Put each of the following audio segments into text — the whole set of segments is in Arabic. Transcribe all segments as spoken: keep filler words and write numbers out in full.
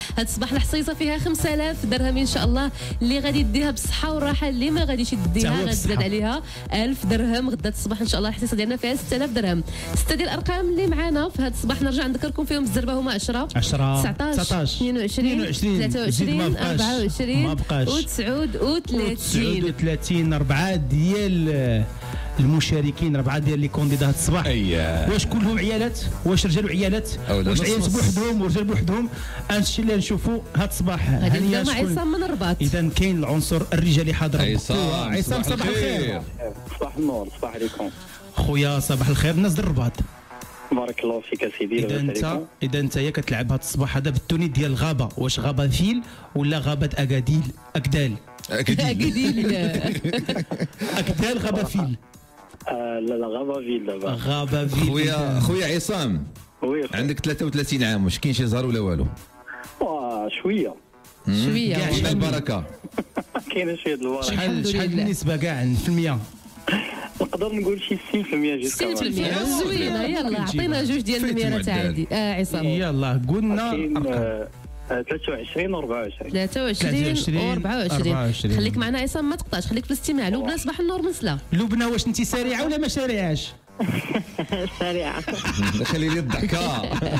هاد الصباح الحصيصه فيها خمسة آلاف درهم ان شاء الله، اللي غادي يديها بالصحه والراحه، اللي ما غاديش يديها غتزاد عليها ألف درهم. غدا الصباح ان شاء الله الحصيصه ديالنا فيها ستة آلاف درهم. سته ديال الارقام اللي معانا في هاد الصباح نرجع نذكركم فيهم بالزربه هما عشرة عشرة تسعطاش اثنين وعشرين ثلاثة وعشرين أربعة وعشرين وتسعود وثلاثين وثلاثين. أربعة ديال المشاركين، أربعة ديال لي كونديدا هاد الصباح. أيه. واش كلهم عيالات؟ واش رجال وعيالات؟ واش عيالات بوحدهم ورجال بوحدهم؟ هادشي اللي نشوفوا هاد الصباح. هانيه مع عصام من الرباط. اذا كاين العنصر الرجالي حاضر. عصام عصام صباح الخير. صباح النور. صباح عليكم خويا. صباح الخير الناس ديال الرباط. بارك الله فيك سيدي. اذا انت اذا انت يا كتلعب هاد الصباح هذا بالتوني ديال الغابه، واش غابه فيل ولا غابه اكاديل اكدال؟ اكاديل اكدال غابه فيل. آه لا لا غابه فيل دابا. غابه فيل. خويا خويا عصام، وي عندك ثلاثة وثلاثين عام، واش كاين شي زهر ولا والو؟ واه شويه شويه كاين البركه. كاينه شويه البركه. شحال شحال النسبه كاع في المية؟ نقدر نقول شي ستين بالمية جوج. ستين بالمية زوينه. يلا عطينا جوج ديال النميرات عادي. اه عصام يلا قلنا ثلاثة وعشرين و أربعة وعشرين. ثلاثة وعشرين و أربعة وعشرين. خليك معنا عصام ما تقطعش، خليك في الاستماع. لبنى صباح النور من سلا. لبنى واش انت سريعه ولا ما سريعاش؟ سريعه. خلي لي الضحكه.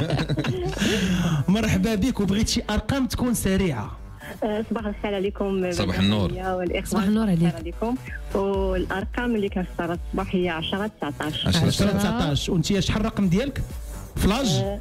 مرحبا بك، وبغيت شي ارقام تكون سريعه. صباح الخير عليكم. صباح النور. صباح النور عليكم. والارقام اللي كنختار الصباح هي عشرة تسعطاش. عشرة تسعطاش. وانت شحال الرقم ديالك؟ فلاج؟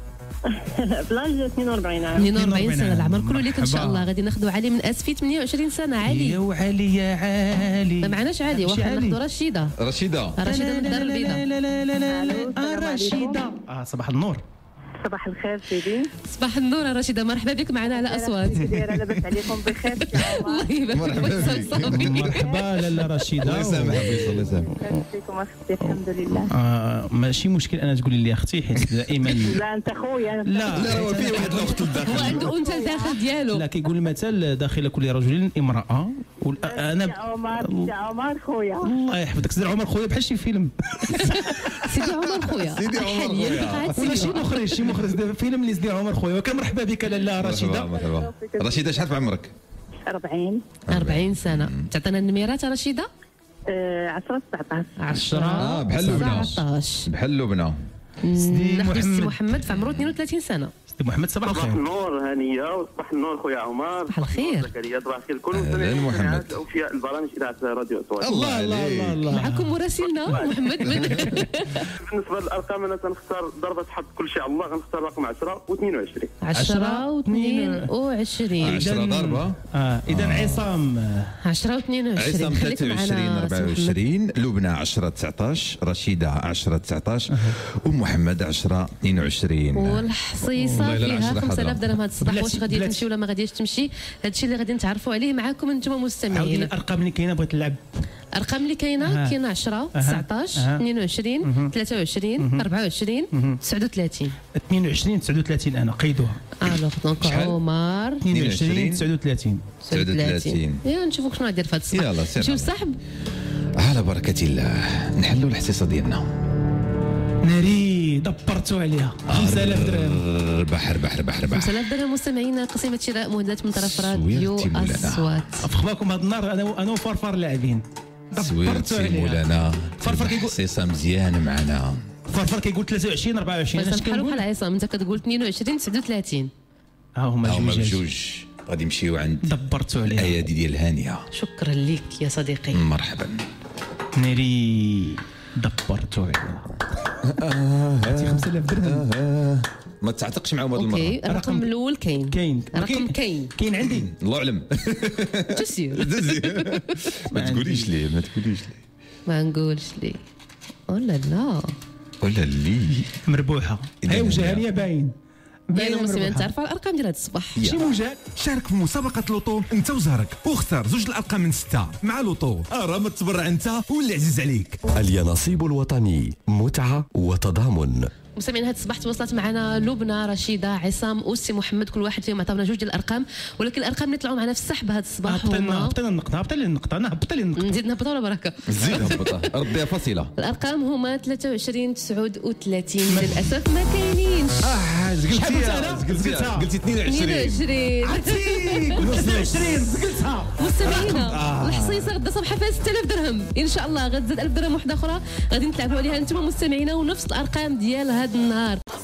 فلاج اثنين وأربعين عام. اثنين وأربعين سنه. العمر كله ليك ان شاء الله. غادي ناخذوا علي من اسفي ثمانية وعشرين سنه. علي يا وعلي يا علي. ما معناش علي، واخا ناخذوا رشيده. رشيده رشيده من الدار البيضاء. لا لا لا لا رشيده. اه صباح النور. صباح الخير سيدي. صباح النور رشيده، مرحبا بك معنا على اصوات. لاباس عليكم بخير؟ الله يبارك فيك. مرحبا لاله رشيده. الله يسامحك. الله يسامحك. فيكم اختي الحمد لله. آه ماشي مشكل انا تقولي لي اختي، حيت دائما لا انت خويا. لا لا هو فيه واحد الاخت لداخل. وانت الداخل ديالو. لا كيقول المثل داخل كل رجل امراه. انا عمر عمر خويا. الله يحفظك سيدي عمر خويا، بحال شي فيلم. سيدي عمر خويا. سيدي عمر خويا. ولا شي مخرج شي مخرج فيلم اللي سيدي عمر خويا. وكنرحبا بك لاله رشيده. مرحبا. رشيده شحال في عمرك؟ أربعين. أربعين سنه. تعطينا النميرات رشيده. عشرة تسعطاش. عشرة اه بحال لبنى. تسعطاش. بحال لبنى. سيدي محمد محمد محمد في عمره اثنين وثلاثين سنه. سيدي محمد صباح الخير. صباح النور هانيه. وصباح النور خويا عمر. صباح الخير. زكريا. صباح الخير لكل أهلاً محمد. اوفياء البرامج اذاعه راديو اصوات. الله الله الله الله. معكم مراسلنا محمد بن. بالنسبه للارقام انا تنختار ضربه حظ كل شيء على الله. غنختار رقم عشرة واثنين وعشرين. عشرة واثنين وعشرين. عشرة ضربه. اه اذا عصام عشرة واثنين وعشرين. عصام ثلاثة وعشرين أربعة وعشرين. لبنى عشرة تسعطاش. رشيده عشرة تسعطاش. ومحمد عشرة اثنين وعشرين. والحصيصه فيها خمسة آلاف درهم هذا الصباح. واش غادي تمشي ولا ما غاديش تمشي؟ هذا الشيء اللي غادي نتعرفوا عليه معاكم انتم مستمعين. عاودينا الارقام اللي كاينه بغيت نلعب. الارقام اللي كاينه كاينه عشرة تسعطاش اثنين وعشرين ثلاثة وعشرين أربعة وعشرين تسعة وثلاثين. اثنين وعشرين تسعة وثلاثين انا قيدوها. الوغ دونك عمر اثنين وعشرين تسعة وثلاثين. تسعة وثلاثين. يا نشوفوا شنو غادير في هذا الصباح. يلا سير. شوف صاحب على بركه الله نحلوا الحصيصه ديالنا. ناري دبرتوا عليها. خمسة آلاف درهم. بحر بحر بحر بحر. خمسة آلاف درهم مستمعينا. قسيمه شراء مهدات من طرف راديو اصوات. في خباكم هذا النهار انا انا وفرفر لاعبين. سويرتي مولانا. فرفر كيقول حصيصه مزيان معنا. فرفر كيقول ثلاثة وعشرين أربعة وعشرين. اش كنقول؟ بحال عصام انت كتقول اثنين وعشرين تسعة وثلاثين. ها هما هما جوج. بجوج. غادي نمشيو عند دبرتوا عليها. ايادي ديال هانيه. شكرا لك يا صديقي. مرحبا. ناري دبرتوا عليها. هاتي خمسة آلاف درهم. ما تعتقش معاهم هذه المره. اوكي الرقم الاول كاين. كاين الرقم كاين. كاين عندي. الله اعلم. تسير. ما تقوليش ليه ما تقوليش ليه. ما نقولش ليه. ولا لا ولا لي مربوحه. هاي وجهانيه باين. باين المسلمين تعرفوا الارقام ديال هذا الصباح. شي مجال. شارك في مسابقة لوطو انت وزهرك واختار زوج الارقام من ستة مع لوطو. ارا ما تبرع انت واللي عزيز عليك. اليانصيب الوطني متعة وتضامن. مستمعين هذا الصباح تواصلت معنا لبنى، رشيده، عصام، اوسي، محمد، كل واحد فيهم عطاونا جوج ديال الارقام، ولكن الارقام اللي طلعوا معنا في السحب هذا الصباح هما هبطنا النقطه هبط لي النقطه انا هبط لي النقطه نزيد نهبطها ولا بركه؟ زيد هبطها رديها فاصله. الارقام هما ثلاثة وعشرين تسعة وثلاثين للاسف ما كاينينش. اه زقلتيها زقلتيها قلتي اثنين اثنين وعشرين وعشرين اثنين وعشرين زقلتها. مستمعينا الحصيصه غدا صبحه فيها ستة آلاف درهم ان شاء الله، غتزاد ألف درهم واحده اخرى غادي نتلعبوا عليها انتم مستمعينا، ونفس الارقام ديال هذا النهار.